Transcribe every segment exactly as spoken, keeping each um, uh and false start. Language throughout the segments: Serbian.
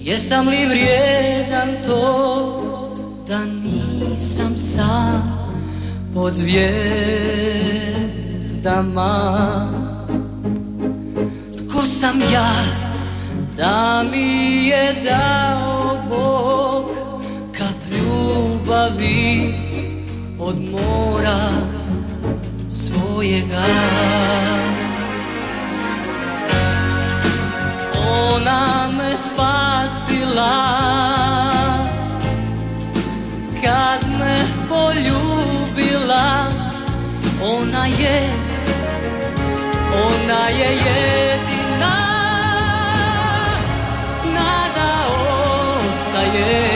Jesam li vrijedan to da nisam sam pod zvijezdama? Tko sam ja da mi je dao Bog kap ljubavi od mora svojega? Ona me spasila kad me poljubila. Ona je, ona je jedina, nada ostaje.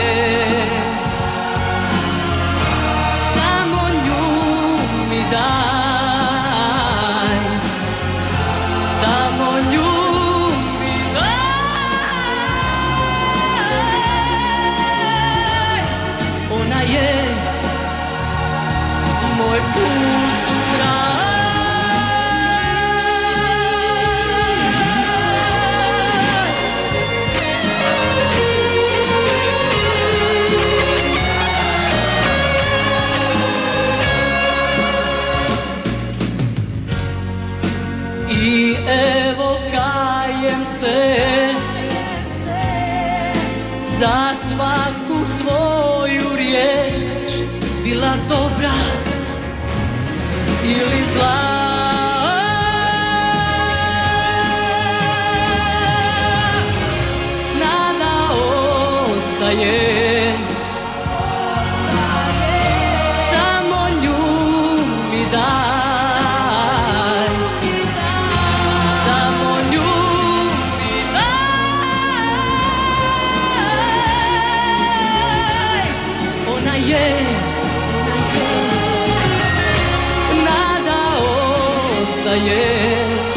Samo nju mi daj, samo nju. Ona je moj put u raj. I evo kajem se za svaku svoju riječ, bila dobra ili zla. Nada ostaje, samo nju mi daj, samo nju mi daj. Ona je, nada ostaje.